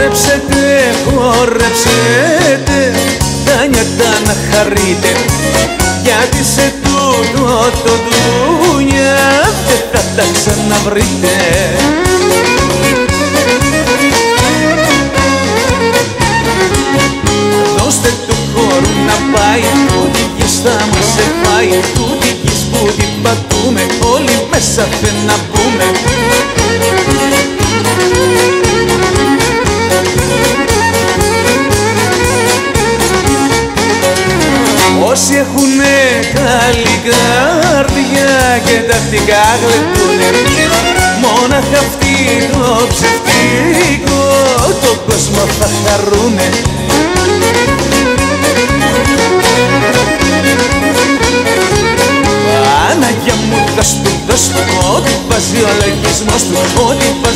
Χορέψετε, χορέψετε, τα νιάτα να χαρείτε, γιατί σε τούτο το ντούνια δεν θα τα ξαναβρείτε. Δώστε του χώρου να πάει, τούτη γης θα μας εφάει, τούτη γης που την πατούμε, όλοι μέσα θε να μπούμε. Όσοι έχουνε καλή καρδιά και τακτικά γλεντούνε, μόναχα αυτοί το ψευτικό το κόσμο θα χαρούνε. Παναγιά μου, δώσ' του, ό,τι βάζει ο λογισμός του, ό,τι